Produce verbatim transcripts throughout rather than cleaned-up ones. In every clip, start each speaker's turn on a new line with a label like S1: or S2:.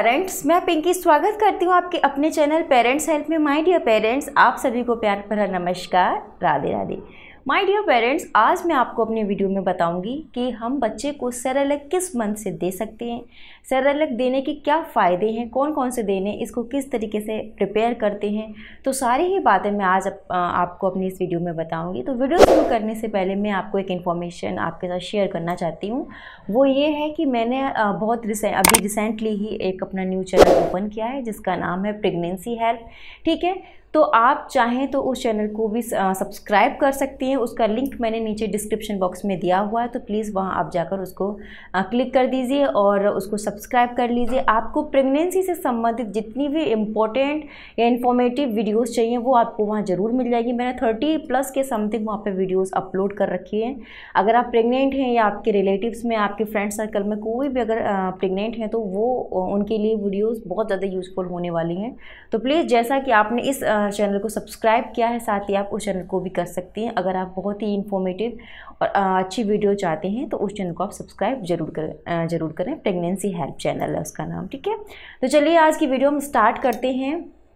S1: Parents, मैं पिंकी स्वागत करती हूँ आपके अपने चैनल पेरेंट्स हेल्प में। माय डियर पेरेंट्स, आप सभी को प्यार भरा नमस्कार, Radhe Radhe. My dear parents, आज मैं आपको अपने वीडियो में बताऊंगी कि हम बच्चे को सेरेलैक किस मंथ से दे सकते हैं, सेरेलैक देने के क्या फ़ायदे हैं, कौन कौन से देने, इसको किस तरीके से प्रिपेयर करते हैं। तो सारी ही बातें मैं आज आप, आपको अपनी इस वीडियो में बताऊंगी। तो वीडियो शुरू करने से पहले मैं आपको एक इन्फॉर्मेशन आपके साथ शेयर करना चाहती हूँ। वो ये है कि मैंने बहुत रिसेंट अभी रिसेंटली ही एक अपना न्यू चैनल ओपन किया है जिसका नाम है प्रेगनेंसी हेल्प। ठीक है, तो आप चाहें तो उस चैनल को भी सब्सक्राइब कर सकती हैं। उसका लिंक मैंने नीचे डिस्क्रिप्शन बॉक्स में दिया हुआ है, तो प्लीज़ वहां आप जाकर उसको क्लिक कर दीजिए और उसको सब्सक्राइब कर लीजिए। आपको प्रेगनेंसी से संबंधित जितनी भी इम्पोर्टेंट या इन्फॉर्मेटिव वीडियोस चाहिए वो आपको वहां ज़रूर मिल जाएगी। मैंने थर्टी प्लस के समथिंग वहाँ पर वीडियोज़ अपलोड कर रखी हैं। अगर आप प्रेगनेंट हैं या आपके रिलेटिव्स में, आपके फ्रेंड सर्कल में कोई भी अगर प्रेगनेंट हैं तो वो उनके लिए वीडियोज़ बहुत ज़्यादा यूज़फुल होने वाली हैं। तो प्लीज़, जैसा कि आपने इस चैनल को सब्सक्राइब किया है, साथ ही आप उस चैनल को भी कर सकती हैं। अगर आप बहुत ही इन्फॉर्मेटिव और अच्छी वीडियो चाहते हैं तो उस चैनल को आप सब्सक्राइब जरूर करें जरूर करें प्रेगनेंसी हेल्प चैनल है उसका नाम। ठीक है, तो चलिए आज की वीडियो हम स्टार्ट करते हैं।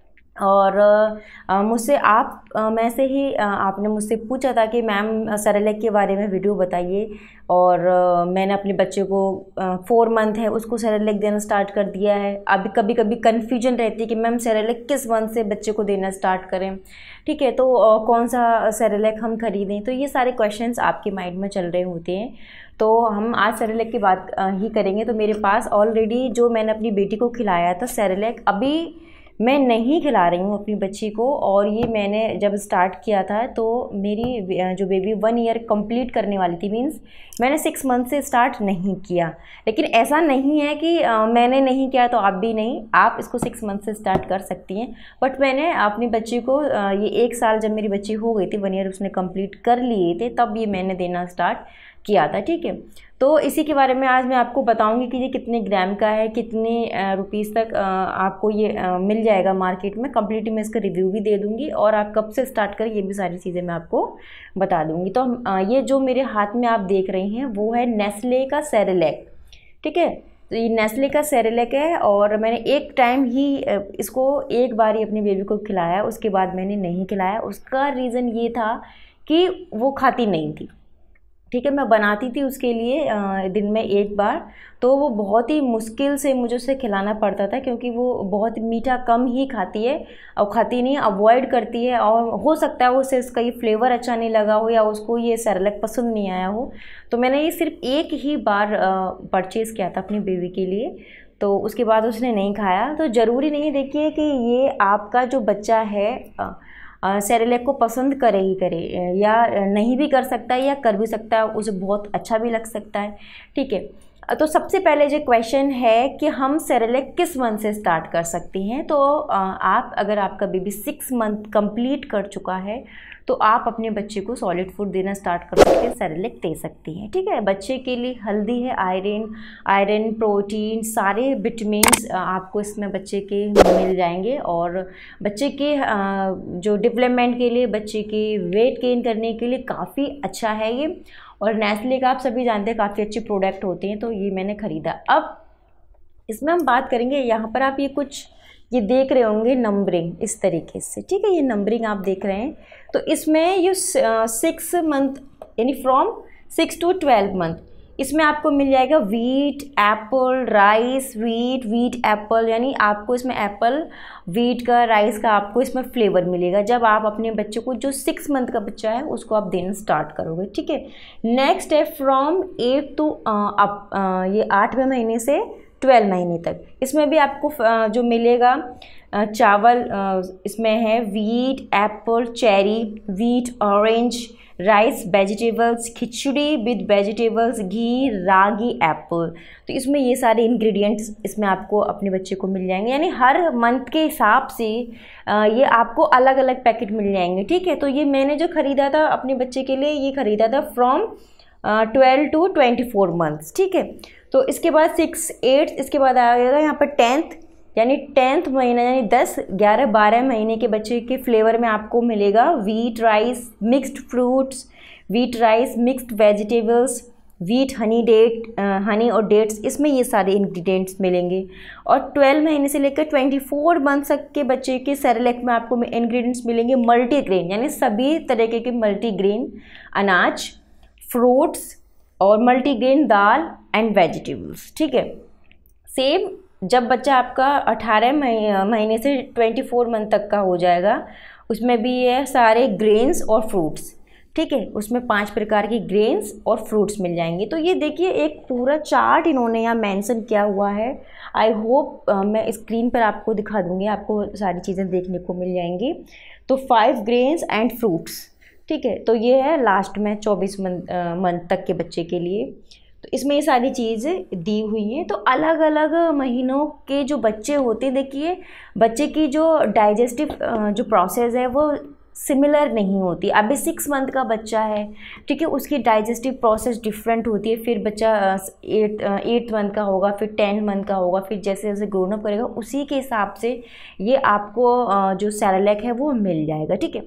S1: और मुझसे आप आ, मैं से ही आ, आपने मुझसे पूछा था कि मैम सेरेलैक के बारे में वीडियो बताइए, और आ, मैंने अपने बच्चे को फोर मंथ है उसको सेरेलैक देना स्टार्ट कर दिया है। अभी कभी कभी कन्फ्यूजन रहती है कि मैम सेरेलैक किस मंथ से बच्चे को देना स्टार्ट करें। ठीक है, तो आ, कौन सा सेरेलैक हम खरीदें, तो ये सारे क्वेश्चंस आपके माइंड में चल रहे होते हैं। तो हम आज सेरेलैक की बात ही करेंगे। तो मेरे पास ऑलरेडी जो मैंने अपनी बेटी को खिलाया था सेरेलैक, अभी मैं नहीं खिला रही हूँ अपनी बच्ची को। और ये मैंने जब स्टार्ट किया था तो मेरी जो बेबी वन ईयर कंप्लीट करने वाली थी, मींस मैंने सिक्स मंथ से स्टार्ट नहीं किया। लेकिन ऐसा नहीं है कि आ, मैंने नहीं किया तो आप भी नहीं, आप इसको सिक्स मंथ से स्टार्ट कर सकती हैं। बट मैंने अपनी बच्ची को आ, ये एक साल जब मेरी बच्ची हो गई थी, वन ईयर उसने कंप्लीट कर लिए थे, तब ये मैंने देना स्टार्ट किया था। ठीक है, तो इसी के बारे में आज मैं आपको बताऊंगी कि ये कितने ग्राम का है, कितने रुपीस तक आपको ये मिल जाएगा मार्केट में। कंप्लीटली मैं इसका रिव्यू भी दे दूंगी और आप कब से स्टार्ट करें ये भी सारी चीज़ें मैं आपको बता दूंगी। तो ये जो मेरे हाथ में आप देख रहे हैं वो है नेस्ले का सेरेलैक। ठीक है, तो ये नेस्ले का सेरेलैक है और मैंने एक टाइम ही इसको एक बार ही अपनी बेबी को खिलाया, उसके बाद मैंने नहीं खिलाया। उसका रीज़न ये था कि वो खाती नहीं थी। ठीक है, मैं बनाती थी उसके लिए दिन में एक बार, तो वो बहुत ही मुश्किल से मुझे उसे खिलाना पड़ता था क्योंकि वो बहुत मीठा कम ही खाती है और खाती नहीं, अवॉइड करती है। और हो सकता है उसे इसका ये फ्लेवर अच्छा नहीं लगा हो या उसको ये सेरेलैक पसंद नहीं आया हो। तो मैंने ये सिर्फ एक ही बार परचेज़ किया था अपनी बेबी के लिए, तो उसके बाद उसने नहीं खाया। तो ज़रूरी नहीं, देखिए कि ये आपका जो बच्चा है सेरेलैक को पसंद करे ही करे, या नहीं भी कर सकता है या कर भी सकता है, उसे बहुत अच्छा भी लग सकता है। ठीक है, तो सबसे पहले जो क्वेश्चन है कि हम सेरेलैक किस मंथ से स्टार्ट कर सकते हैं। तो आप, अगर आपका बेबी सिक्स मंथ कंप्लीट कर चुका है तो आप अपने बच्चे को सॉलिड फूड देना स्टार्ट कर सकते हैं, सेरेलैक दे सकती हैं। ठीक है, बच्चे के लिए हेल्दी है, आयरन आयरन प्रोटीन, सारे विटामिन्स आपको इसमें बच्चे के मिल जाएंगे। और बच्चे के जो डेवलपमेंट के लिए, बच्चे के वेट गेन करने के लिए काफ़ी अच्छा है ये। और नेस्ले का आप सभी जानते हैं काफ़ी अच्छे प्रोडक्ट होते हैं, तो ये मैंने ख़रीदा। अब इसमें हम बात करेंगे, यहाँ पर आप ये कुछ ये देख रहे होंगे नंबरिंग इस तरीके से। ठीक है, ये नंबरिंग आप देख रहे हैं, तो इसमें ये सिक्स मंथ यानी from six to twelve month, इसमें आपको मिल जाएगा wheat, apple, rice, wheat, wheat apple, यानी आपको इसमें एप्पल, वीट का, राइस का आपको इसमें फ्लेवर मिलेगा जब आप अपने बच्चे को, जो सिक्स मंथ का बच्चा है, उसको आप देना स्टार्ट करोगे। ठीक है, नेक्स्ट है फ्रॉम एट टू अप, ये आठवें महीने से ट्वेल्व महीने तक, इसमें भी आपको जो मिलेगा चावल, इसमें है wheat, apple, cherry, wheat, orange, rice, vegetables, khichdi with vegetables, ghee, ragi, apple. तो इसमें ये सारे इंग्रेडिएंट्स इसमें आपको अपने बच्चे को मिल जाएंगे, यानी हर मंथ के हिसाब से ये आपको अलग अलग पैकेट मिल जाएंगे। ठीक है, तो ये मैंने जो ख़रीदा था अपने बच्चे के लिए, ये ख़रीदा था from twelve to twenty four months. ठीक है, तो इसके बाद सिक्स, एट, इसके बाद आएगा यहाँ पर टेंथ, यानी टेंथ महीना, यानी दस, ग्यारह, बारह महीने के बच्चे के फ्लेवर में आपको मिलेगा wheat rice, mixed fruits, wheat rice, mixed vegetables, wheat, honey date honey और डेट्स, इसमें ये सारे इंग्रेडिएंट्स मिलेंगे। और ट्वेल्व महीने से लेकर ट्वेंटी फोर मंथ तक के बच्चे के सेरेलैक में आपको इंग्रेडिएंट्स मिलेंगे मल्टीग्रेन, यानी सभी तरीके के मल्टीग्रेन अनाज, फ्रूट्स और मल्टीग्रेन दाल एंड वेजिटेबल्स। ठीक है, सेम जब बच्चा आपका अठारह महीने से ट्वेंटी फोर मंथ तक का हो जाएगा, उसमें भी ये सारे ग्रेन्स और फ्रूट्स। ठीक है, उसमें पांच प्रकार की ग्रेन्स और फ्रूट्स मिल जाएंगे। तो ये देखिए एक पूरा चार्ट इन्होंने यहाँ मेंशन किया हुआ है। आई होप मैं स्क्रीन पर आपको दिखा दूँगी, आपको सारी चीज़ें देखने को मिल जाएंगी। तो फाइव ग्रेन्स एंड फ्रूट्स, ठीक है, तो ये है लास्ट में चौबीस मंथ मंथ तक के बच्चे के लिए। तो इसमें ये सारी चीज़ें दी हुई हैं। तो अलग अलग महीनों के जो बच्चे होते हैं, देखिए बच्चे की जो डाइजेस्टिव जो प्रोसेस है वो सिमिलर नहीं होती। अभी सिक्स मंथ का बच्चा है, ठीक है, उसकी डाइजेस्टिव प्रोसेस डिफरेंट होती है। फिर बच्चा एट एट मंथ का होगा, फिर टेन मंथ का होगा, फिर जैसे जैसे ग्रोन अप करेगा उसी के हिसाब से ये आपको जो सेरेलैक है वो मिल जाएगा। ठीक है,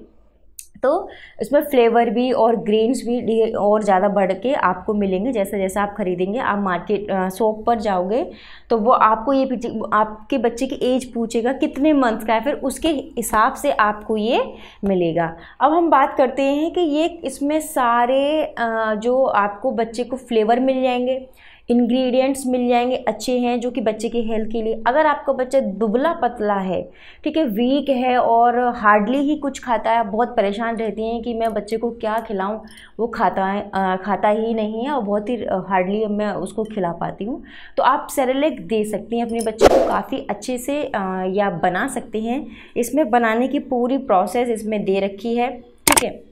S1: तो इसमें फ्लेवर भी और ग्रेन्स भी और ज़्यादा बढ़ के आपको मिलेंगे। जैसे जैसे आप खरीदेंगे, आप मार्केट शॉप पर जाओगे तो वो आपको ये आपके बच्चे की एज पूछेगा कितने मंथ का है, फिर उसके हिसाब से आपको ये मिलेगा। अब हम बात करते हैं कि ये इसमें सारे जो आपको बच्चे को फ्लेवर मिल जाएंगे, इंग्रेडिएंट्स मिल जाएंगे, अच्छे हैं जो कि बच्चे की हेल्थ के लिए। अगर आपका बच्चा दुबला पतला है, ठीक है, वीक है और हार्डली ही कुछ खाता है, बहुत परेशान रहती हैं कि मैं बच्चे को क्या खिलाऊं, वो खाता है आ, खाता ही नहीं है और बहुत ही हार्डली मैं उसको खिला पाती हूँ, तो आप सेरेलैक दे सकती हैं अपने बच्चे को काफ़ी अच्छे से, आ, या बना सकते हैं। इसमें बनाने की पूरी प्रोसेस इसमें दे रखी है। ठीक है,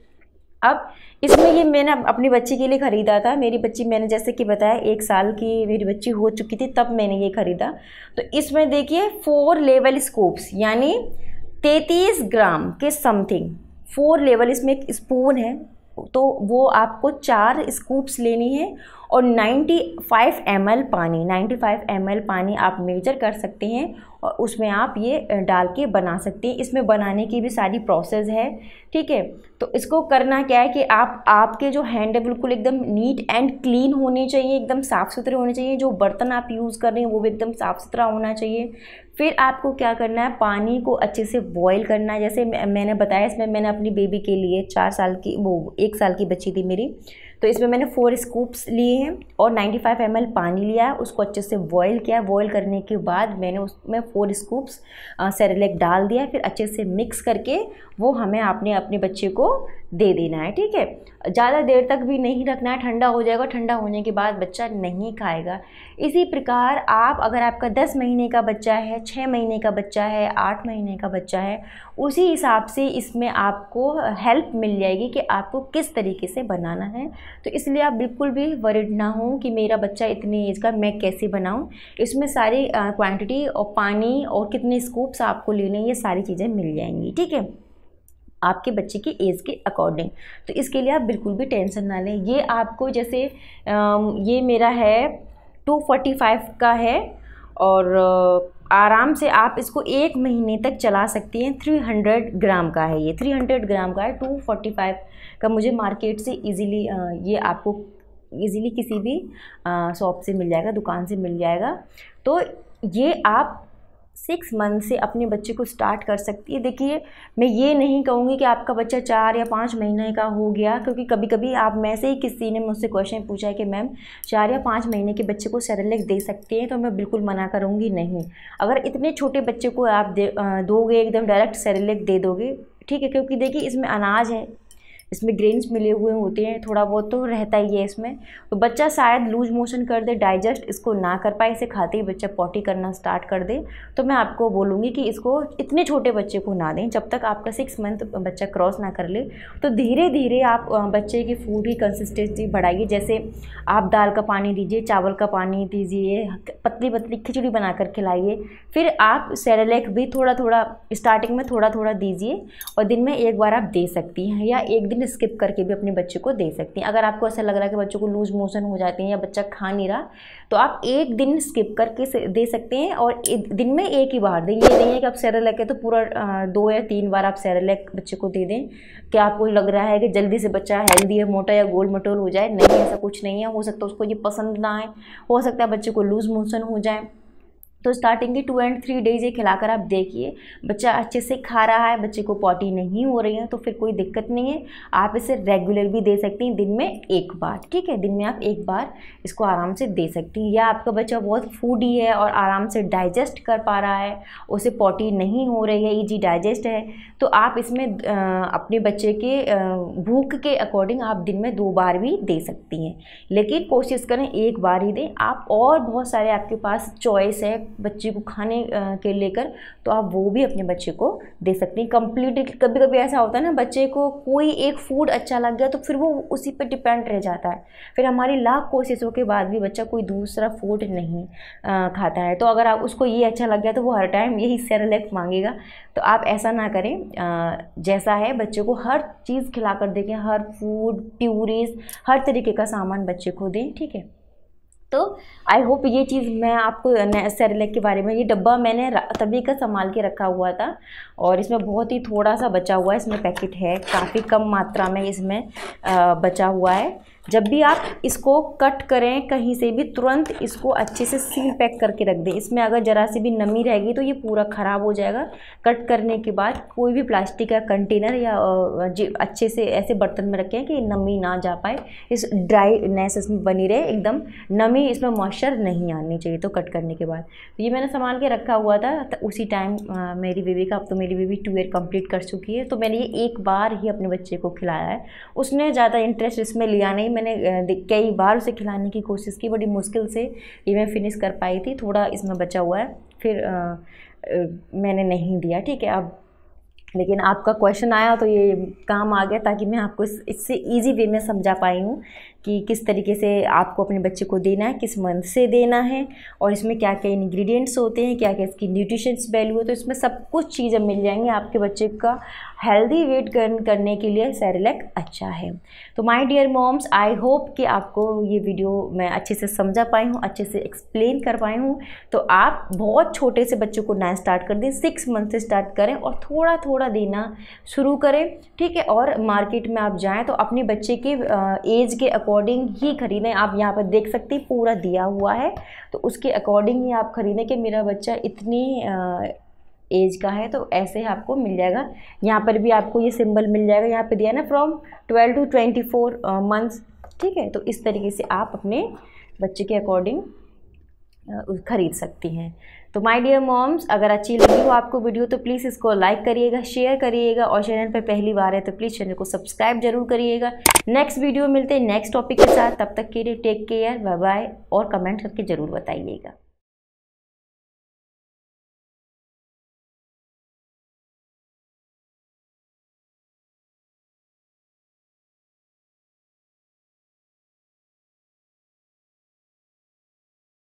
S1: अब इसमें ये मैंने अपनी बच्ची के लिए ख़रीदा था। मेरी बच्ची, मैंने जैसे कि बताया, एक साल की मेरी बच्ची हो चुकी थी तब मैंने ये ख़रीदा। तो इसमें देखिए फोर लेवल स्कूप्स, यानी तैंतीस ग्राम के समथिंग फोर लेवल, इसमें एक स्पून है तो वो आपको चार स्कूप्स लेनी है और पचानवे एम एल पानी पचानवे एम एल पानी आप मेजर कर सकते हैं और उसमें आप ये डाल के बना सकते हैं। इसमें बनाने की भी सारी प्रोसेस है। ठीक है, तो इसको करना क्या है कि आप आपके जो हैंड है बिल्कुल एकदम नीट एंड क्लीन होने चाहिए, एकदम साफ़ सुथरे होने चाहिए। जो बर्तन आप यूज़ कर रहे हैं वो भी एकदम साफ़ सुथरा होना चाहिए। फिर आपको क्या करना है, पानी को अच्छे से बॉईल करना है। जैसे मैंने बताया, इसमें मैंने अपनी बेबी के लिए चार साल की वो एक साल की बच्ची थी मेरी, तो इसमें मैंने फोर स्कूप्स लिए हैं और पचानवे एम एल पानी लिया है, उसको अच्छे से बॉईल किया। बॉईल करने के बाद मैंने उसमें फोर स्कूप्स सेरेलैक डाल दिया, फिर अच्छे से मिक्स करके वो हमें अपने अपने बच्चे को दे देना है। ठीक है, ज़्यादा देर तक भी नहीं रखना है, ठंडा हो जाएगा, ठंडा होने के बाद बच्चा नहीं खाएगा। इसी प्रकार आप, अगर आपका दस महीने का बच्चा है, छः महीने का बच्चा है, आठ महीने का बच्चा है, उसी हिसाब से इसमें आपको हेल्प मिल जाएगी कि आपको किस तरीके से बनाना है। तो इसलिए आप बिल्कुल भी वरिड ना हो कि मेरा बच्चा इतनी एज का, मैं कैसे बनाऊं। इसमें सारी क्वांटिटी और पानी और कितने स्कूप्स आपको लेने, ये सारी चीज़ें मिल जाएंगी। ठीक है, आपके बच्चे की एज के अकॉर्डिंग। तो इसके लिए आप बिल्कुल भी टेंशन ना लें। ये आपको जैसे ये मेरा है टू फोर्टी फाइव का है और आराम से आप इसको एक महीने तक चला सकती हैं। थ्री हंड्रेड ग्राम का है, ये थ्री हंड्रेड ग्राम का है, टू फोर्टी फाइव का मुझे मार्केट से इजीली ये आपको इजीली किसी भी शॉप से मिल जाएगा, दुकान से मिल जाएगा। तो ये आप सिक्स मंथ से अपने बच्चे को स्टार्ट कर सकती है। देखिए, मैं ये नहीं कहूँगी कि आपका बच्चा चार या पाँच महीने का हो गया, क्योंकि कभी कभी आप में से ही किसी ने मुझसे क्वेश्चन पूछा है कि मैम चार या पाँच महीने के बच्चे को सेरेलैक दे सकते हैं, तो मैं बिल्कुल मना करूँगी नहीं। अगर इतने छोटे बच्चे को आप दे दोगे, एकदम डायरेक्ट सेरेलैक दे दोगे, ठीक है, क्योंकि देखिए इसमें अनाज है, इसमें ग्रेन्स मिले हुए होते हैं, थोड़ा बहुत तो रहता ही है इसमें। तो बच्चा शायद लूज मोशन कर दे, डाइजेस्ट इसको ना कर पाए, इसे खाते ही बच्चा पॉटी करना स्टार्ट कर दे, तो मैं आपको बोलूँगी कि इसको इतने छोटे बच्चे को ना दें जब तक आपका सिक्स मंथ बच्चा क्रॉस ना कर ले। तो धीरे धीरे आप बच्चे की फूड की कंसिस्टेंसी बढ़ाइए। जैसे आप दाल का पानी दीजिए, चावल का पानी दीजिए, पतली पतली खिचड़ी बनाकर खिलाइए। फिर आप सेरेलैक भी थोड़ा थोड़ा स्टार्टिंग में थोड़ा थोड़ा दीजिए और दिन में एक बार आप दे सकती हैं, या एक दिन दिन स्किप करके भी अपने बच्चे को दे सकती हैं। अगर आपको ऐसा लग रहा है कि बच्चों को लूज मोशन हो जाते हैं या बच्चा खा नहीं रहा, तो आप एक दिन स्किप करके दे सकते हैं और दिन में एक ही बार दें। ये नहीं है कि आप सेरेलैक है तो पूरा दो या तीन बार आप सेरेलैक बच्चे को दे दें। क्या आपको लग रहा है कि जल्दी से बच्चा हेल्दी है, मोटा या गोल मटोल हो जाए? नहीं, ऐसा कुछ नहीं है। हो सकता है उसको ये पसंद ना आए, हो सकता है बच्चे को लूज मोशन हो जाए। तो स्टार्टिंग के टू एंड थ्री डेज ये खिलाकर आप देखिए, बच्चा अच्छे से खा रहा है, बच्चे को पॉटी नहीं हो रही है, तो फिर कोई दिक्कत नहीं है। आप इसे रेगुलर भी दे सकती हैं, दिन में एक बार, ठीक है। दिन में आप एक बार इसको आराम से दे सकती हैं। या आपका बच्चा बहुत फूडी है और आराम से डाइजेस्ट कर पा रहा है, उसे पॉटी नहीं हो रही है, ईजी डाइजेस्ट है, तो आप इसमें आ, अपने बच्चे के भूख के अकॉर्डिंग आप दिन में दो बार भी दे सकती हैं। लेकिन कोशिश करें एक बार ही दें। आप और बहुत सारे आपके पास चॉइस है बच्चे को खाने के लेकर, तो आप वो भी अपने बच्चे को दे सकती हैं। कंप्लीट कभी कभी ऐसा होता है ना, बच्चे को कोई एक फूड अच्छा लग गया तो फिर वो उसी पर डिपेंड रह जाता है, फिर हमारी लाख कोशिशों के बाद भी बच्चा कोई दूसरा फूड नहीं आ, खाता है। तो अगर आप उसको ये अच्छा लग गया तो वो हर टाइम यही सेरेलैक मांगेगा। तो आप ऐसा ना करें, आ, जैसा है बच्चे को हर चीज़ खिला कर देखें, हर फूड, प्यूरीज, हर तरीके का सामान बच्चे को दें, ठीक है। तो आई होप ये चीज़ मैं आपको सेरेलैक के बारे में, ये डब्बा मैंने तभी का संभाल के रखा हुआ था और इसमें बहुत ही थोड़ा सा बचा हुआ है, इसमें पैकेट है, काफ़ी कम मात्रा में इसमें आ, बचा हुआ है। जब भी आप इसको कट करें कहीं से भी, तुरंत इसको अच्छे से सील पैक करके रख दें। इसमें अगर ज़रा सी भी नमी रहेगी तो ये पूरा ख़राब हो जाएगा। कट करने के बाद कोई भी प्लास्टिक का कंटेनर या अच्छे से ऐसे बर्तन में रखें कि नमी ना जा पाए, इस ड्राईनेस इसमें बनी रहे, एकदम नमी इसमें मॉइस्चर नहीं आनी चाहिए। तो कट करने के बाद तो ये मैंने संभाल के रखा हुआ था। तो उसी टाइम मेरी बेबी का, अब तो मेरी बेबी टू ईयर कंप्लीट कर चुकी है, तो मैंने ये एक बार ही अपने बच्चे को खिलाया है। उसने ज़्यादा इंटरेस्ट इसमें लिया नहीं, मैंने कई बार उसे खिलाने की कोशिश की, बड़ी मुश्किल से ये मैं फिनिश कर पाई थी। थोड़ा इसमें बचा हुआ है, फिर आ, आ, मैंने नहीं दिया, ठीक है। अब लेकिन आपका क्वेश्चन आया तो ये काम आ गया, ताकि मैं आपको इस इससे इजी वे में समझा पाई हूँ कि किस तरीके से आपको अपने बच्चे को देना है, किस मंथ से देना है और इसमें क्या क्या इंग्रेडिएंट्स होते हैं, क्या क्या इसकी न्यूट्रिशंस वैल्यू है। तो इसमें सब कुछ चीज़ें मिल जाएंगी। आपके बच्चे का हेल्दी वेट गेन करने के लिए सेरेलैक अच्छा है। तो my dear moms, I hope कि आपको ये वीडियो मैं अच्छे से समझा पाई हूँ, अच्छे से एक्सप्लेन कर पाई हूँ। तो आप बहुत छोटे से बच्चों को ना स्टार्ट कर दें, सिक्स मंथ से स्टार्ट करें और थोड़ा थोड़ा देना शुरू करें, ठीक है। और मार्केट में आप जाएँ तो अपने बच्चे के एज के अकॉर्डिंग ही खरीदें। आप यहाँ पर देख सकते हैं पूरा दिया हुआ है, तो उसके अकॉर्डिंग ही आप खरीदें कि मेरा बच्चा इतनी एज का है, तो ऐसे आपको मिल जाएगा। यहाँ पर भी आपको ये सिंबल मिल जाएगा, यहाँ पे दिया ना from twelve to twenty four months, ठीक है। तो इस तरीके से आप अपने बच्चे के अकॉर्डिंग खरीद सकती हैं। तो माय डियर मॉम्स, अगर अच्छी लगी हो आपको वीडियो तो प्लीज़ इसको लाइक करिएगा, शेयर करिएगा और चैनल पर पहली बार है तो प्लीज़ चैनल को सब्सक्राइब जरूर करिएगा। नेक्स्ट वीडियो मिलते हैं नेक्स्ट टॉपिक के साथ, तब तक के लिए टेक केयर, बाय बाय और कमेंट करके ज़रूर बताइएगा।